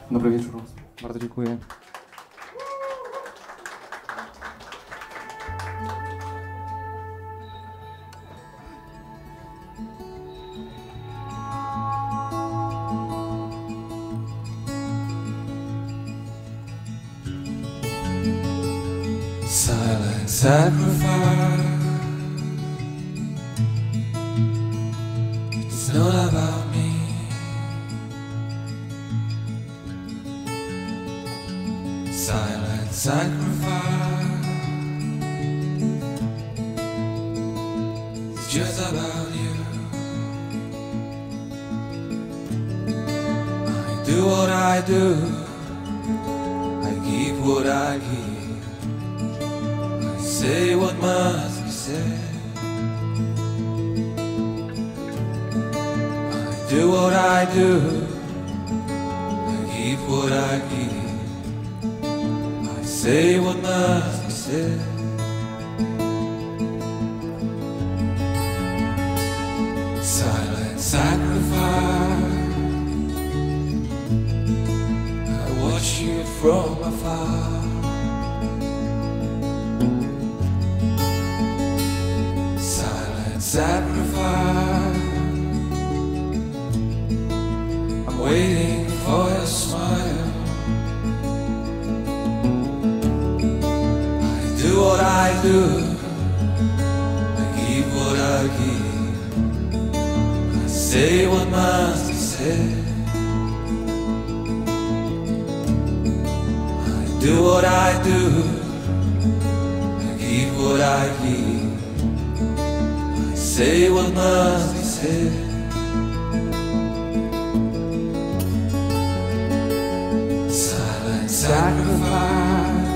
Dobry wieczór. Bardzo dziękuję. Silent sacrifice. It's not about me. Silent sacrifice. It's just about you. I do what I do. I give what I give. Say what must be said. I do what I do. I give what I give. I say what must be said. Silent sacrifice. I watch you from afar. Sacrifice. I'm waiting for your smile. I do what I do. I give what I give. I say what must be said. I do what I do. I give what I give. Say what must be said. Silent sacrifice.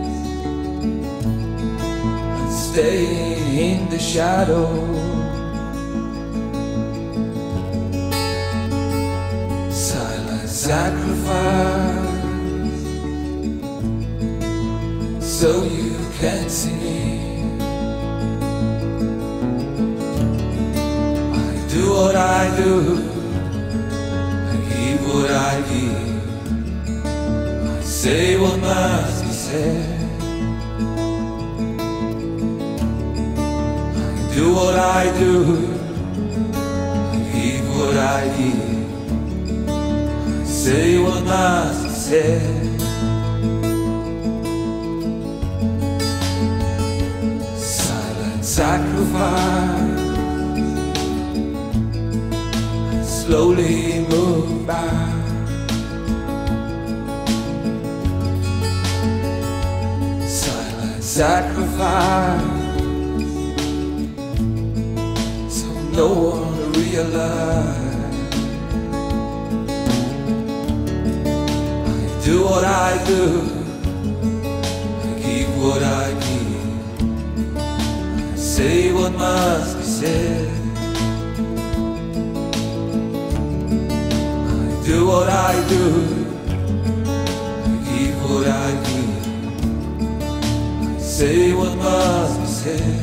And stay in the shadow. Silent sacrifice. So you can see me. Do what I do, I give what I give, I say what must be said. I do what I do, I give what I give, I say what must be said. Silent sacrifice. Slowly move by. Silent sacrifice. So no one realize. I do what I do. I give what I give. I say what must be said. Do what I do, I give what I give, I say what must be said.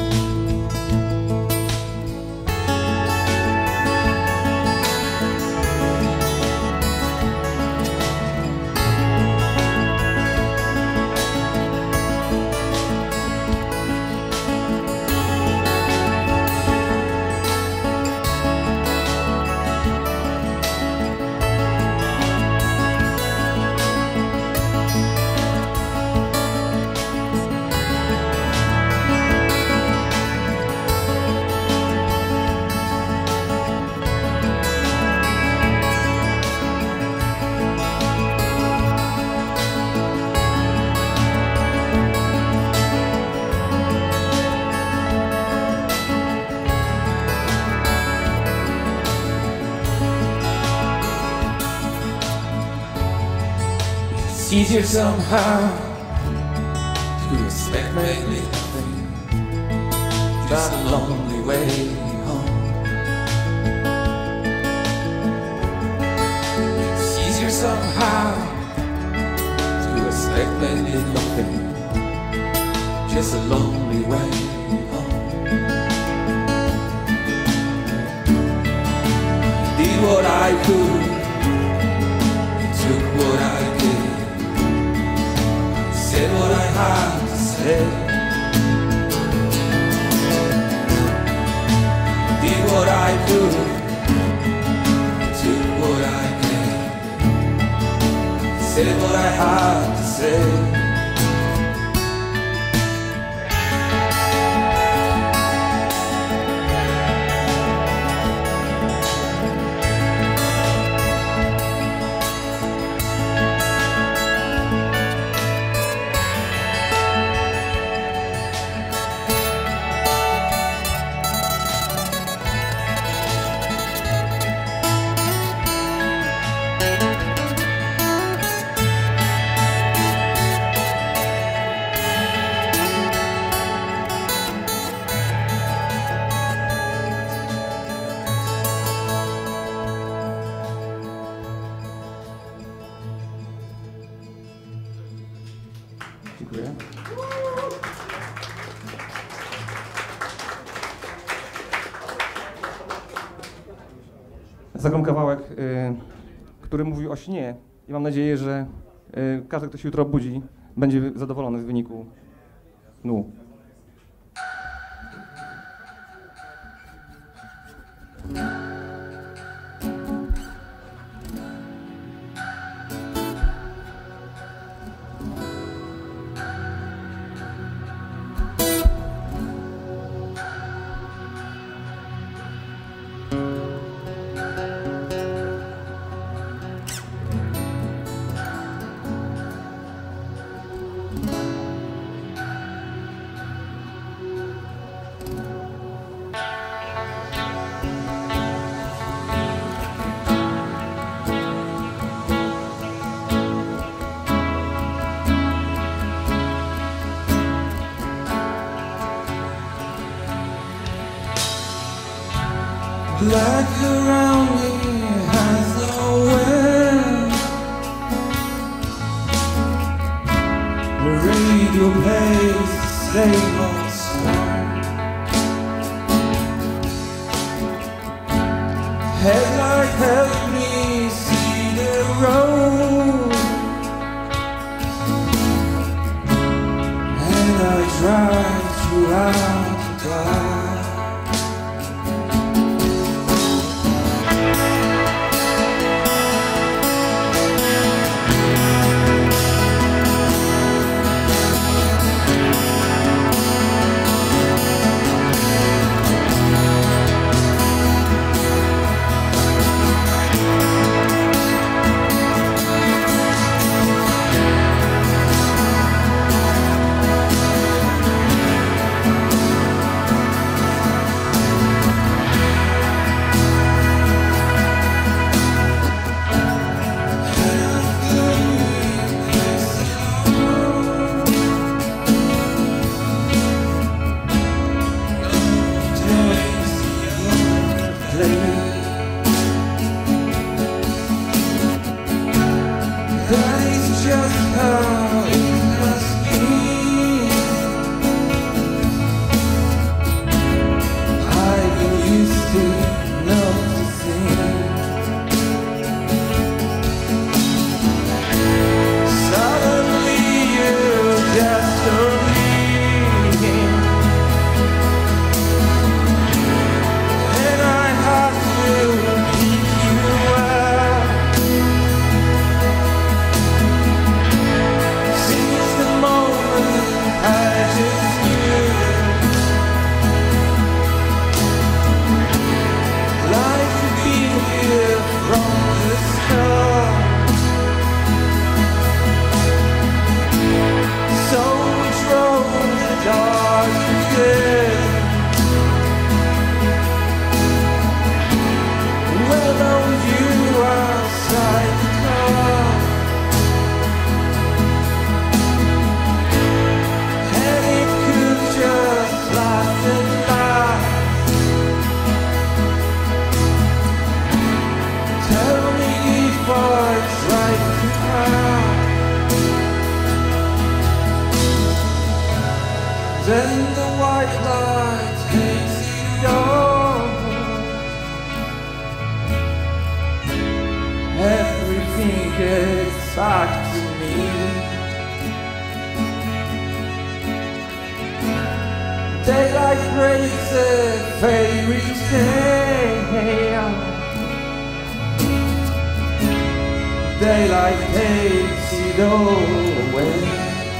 It's easier somehow to expect maybe nothing, just a lonely way home. It's easier somehow to expect maybe nothing, just a lonely way home. I did what I could, took said what I had to say. Dziękuję. Zagram kawałek, który mówi o śnie i mam nadzieję, że każdy, kto się jutro obudzi, będzie zadowolony z wyniku snu. Black around me has no end. The radio plays the same old song. Headlight help me see the road, and I drive throughout the dark. Then the white light takes it all. Everything gets back to me. Daylight breaks a fairy tale. Daylight takes it all away.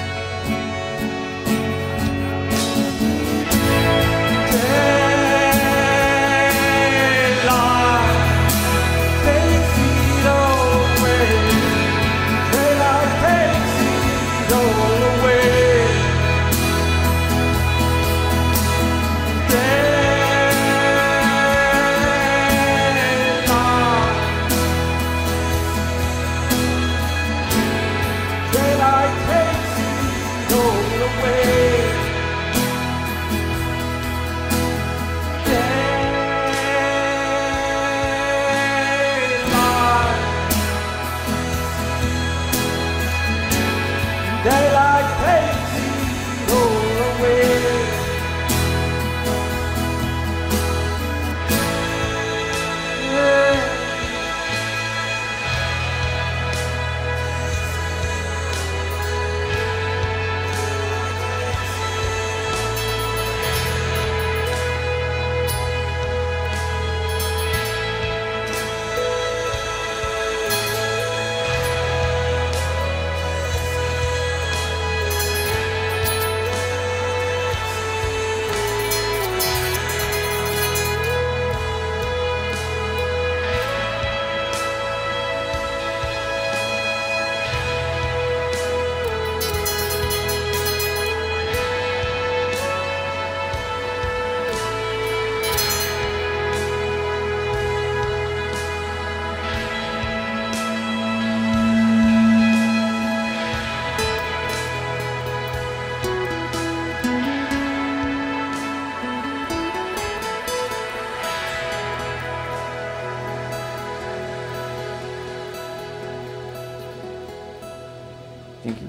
Dzięki.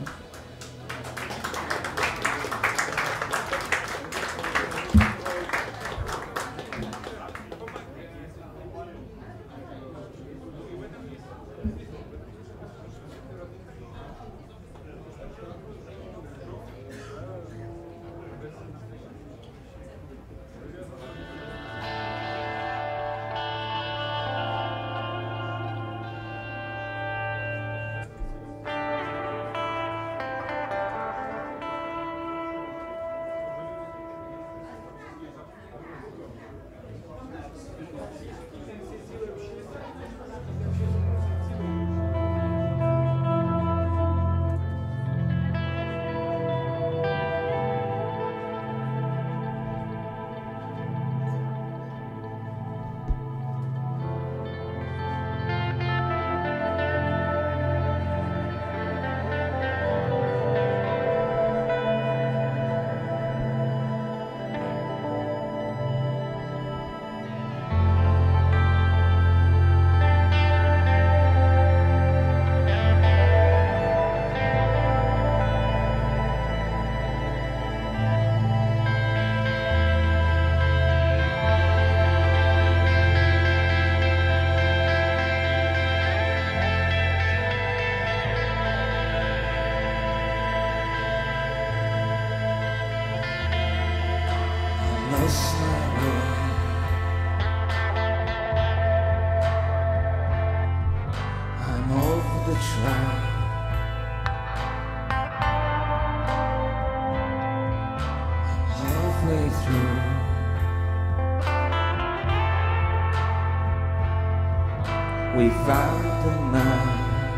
We found the man.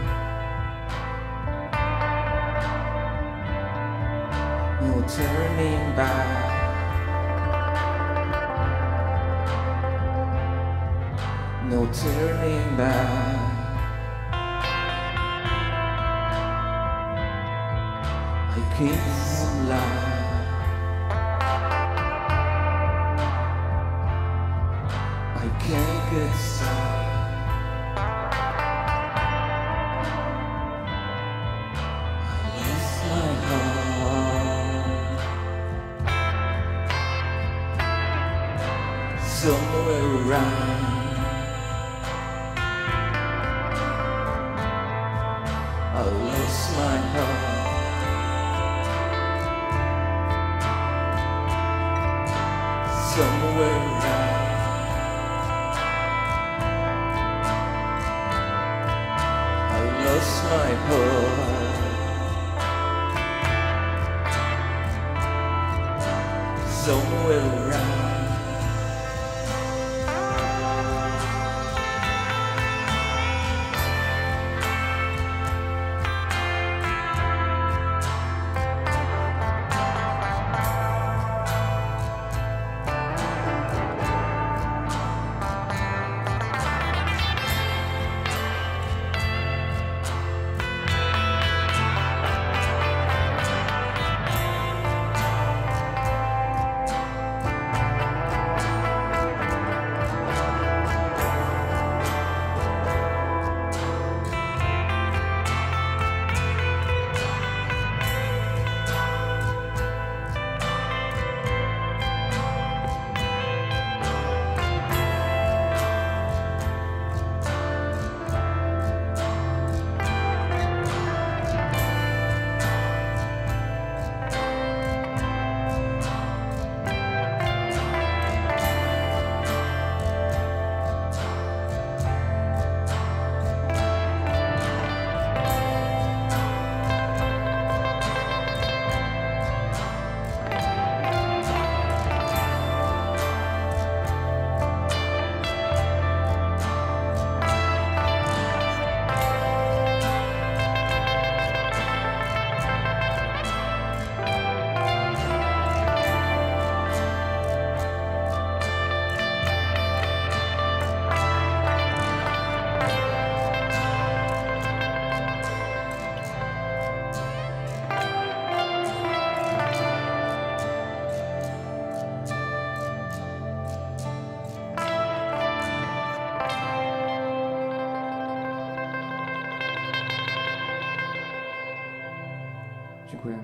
No turning back. No turning back. I can't lie. I can't get started. Somewhere around, I lost my heart. Somewhere around, I lost lost my heart. Somewhere around. Dziękuję.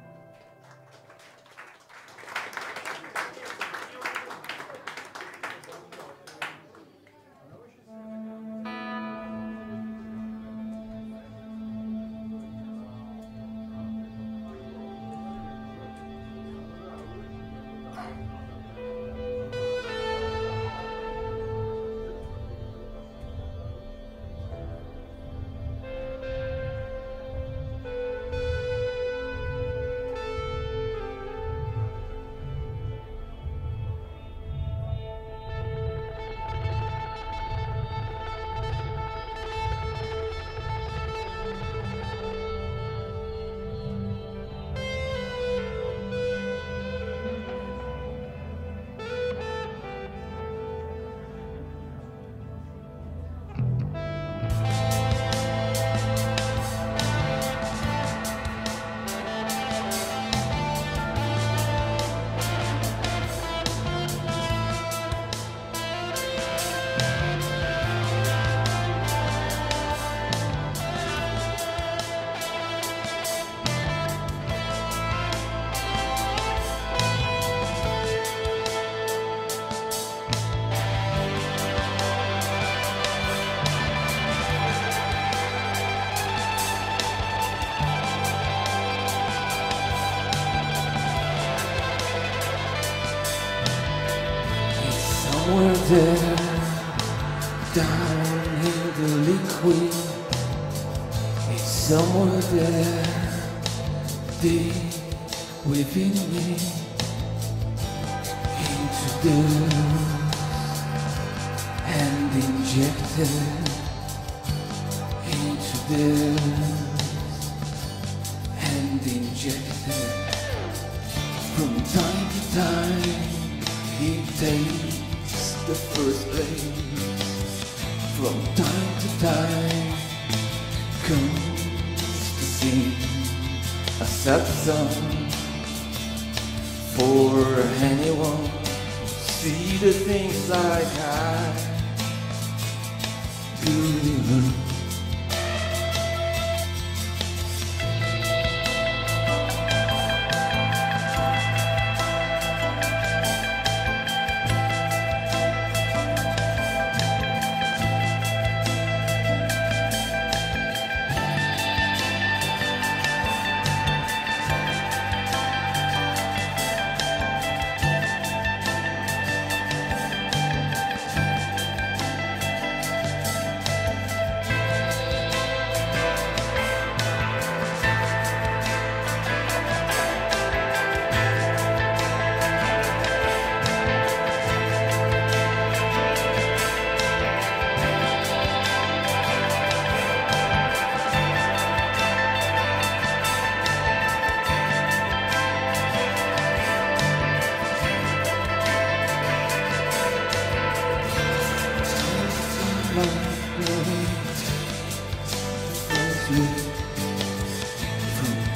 Somewhere there, down in the liquid, it's somewhere there, deep within me, into dust and injected, into dust and injected. From time to time, he takes the first place. From time to time comes to sing a sad song for anyone who see the things like I do.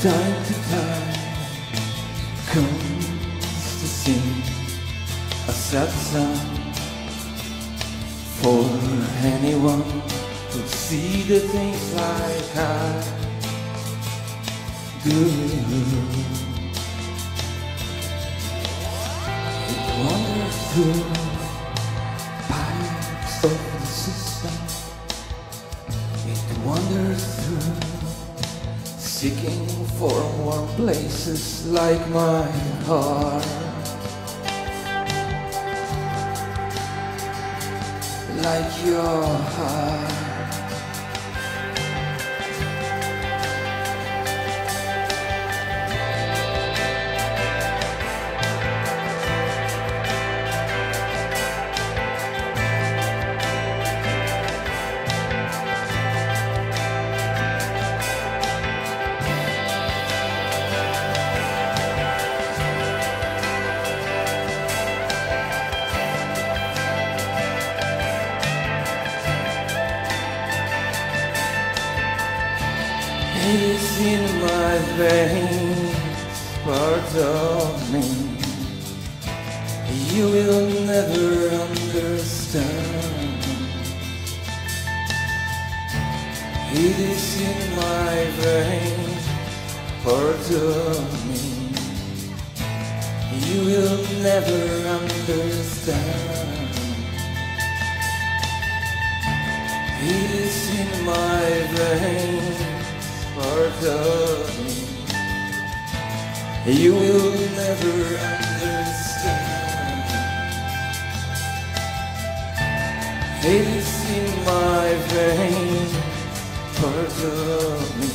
time to time comes to sing a sad song for anyone who see the things like I do. It wanders through pipes of the system. It wanders through, seeking for warm places like my heart, like your heart. It's in my veins, part of me. You will never understand. It is in my veins, part of me. You will never understand. It is in my veins, part of me. You will never understand. It is in my veins, part of me.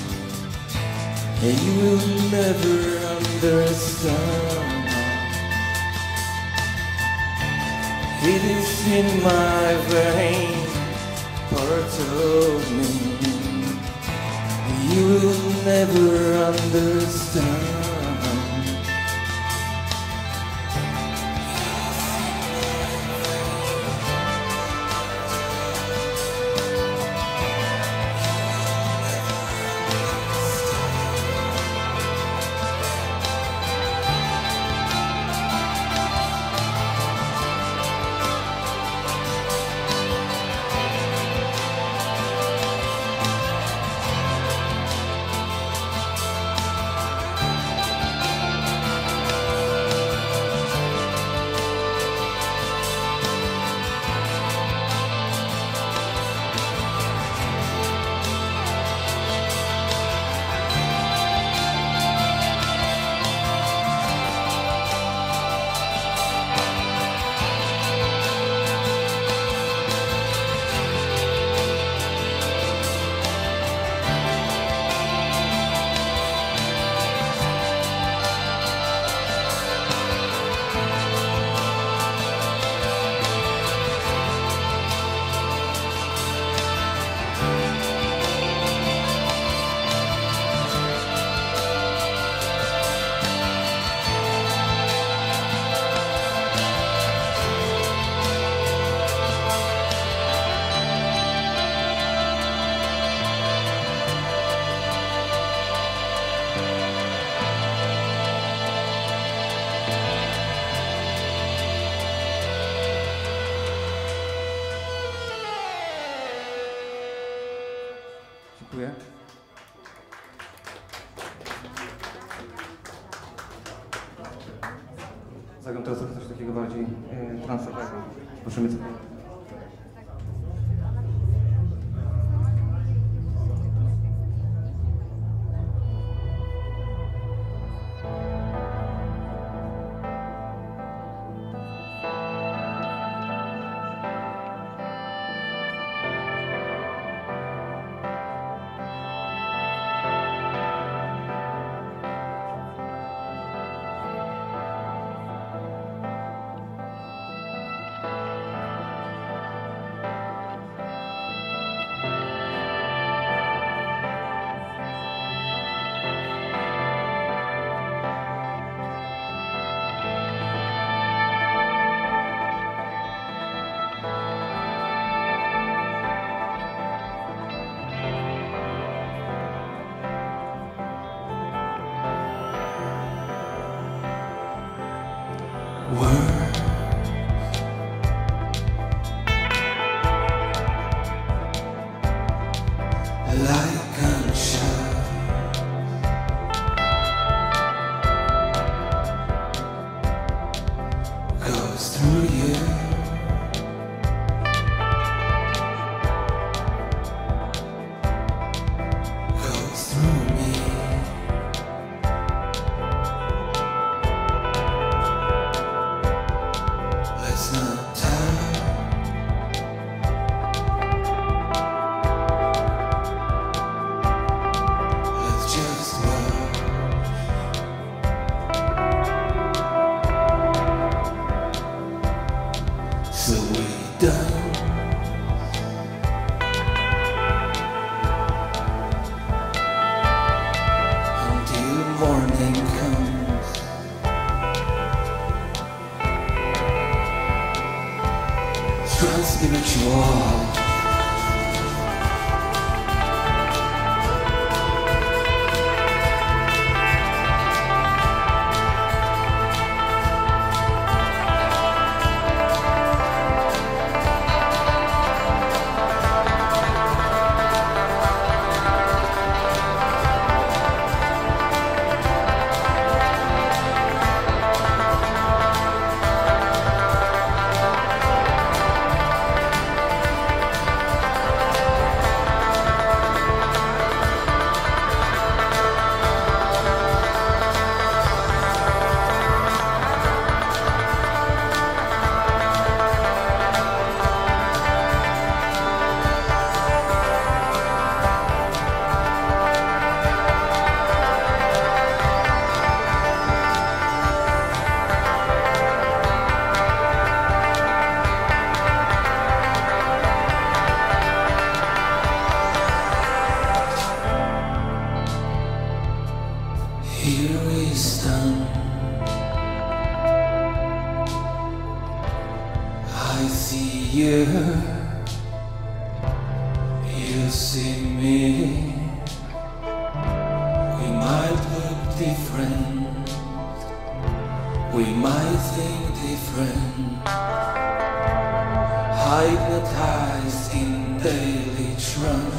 You will never understand. It is in my veins, part of me. You will never understand. Dziękuję. Zagram teraz trochę coś takiego bardziej transowego. Zobaczymy co. words. Like gunshot goes through you. Goes through me. Let's not talk. Let's just watch. So we dance until morning comes. Spiritual. Here we stand. I see you. You see me. We might look different. We might think different. Hypnotized in daily trance.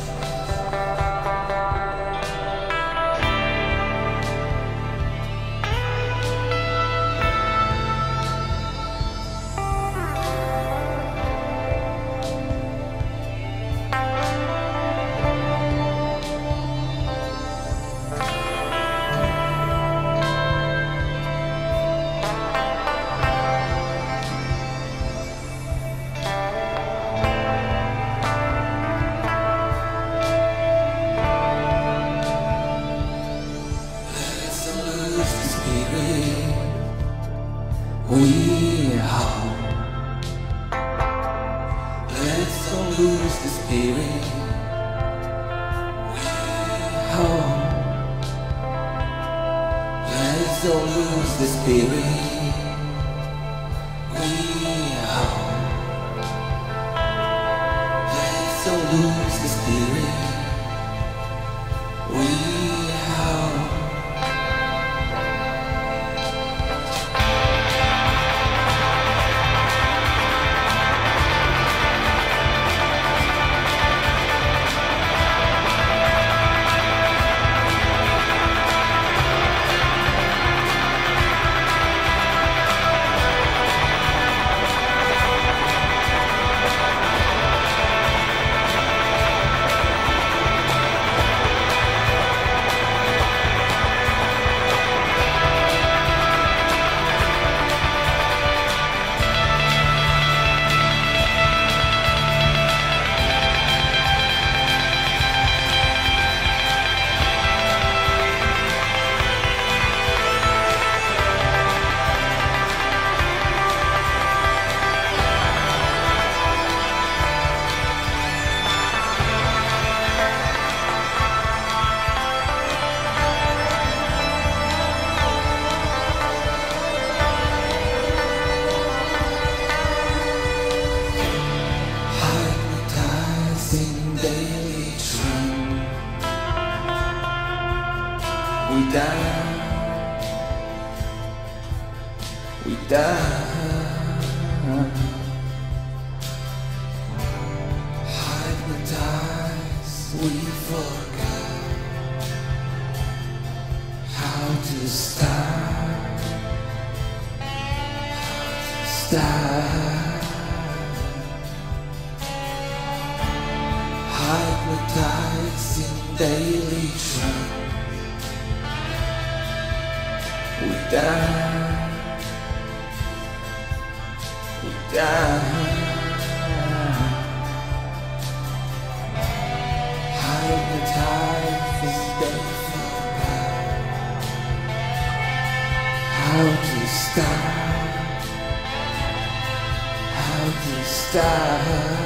We are. Let's don't lose the spirit. We are. Let's don't lose the spirit. We are. Let's don't lose the spirit. We are. we die. Hypnotized, we forgot how to stop. Hypnotized in daily trance, we die. We die. Hypnotized in daily forgot how to stop. How to stop.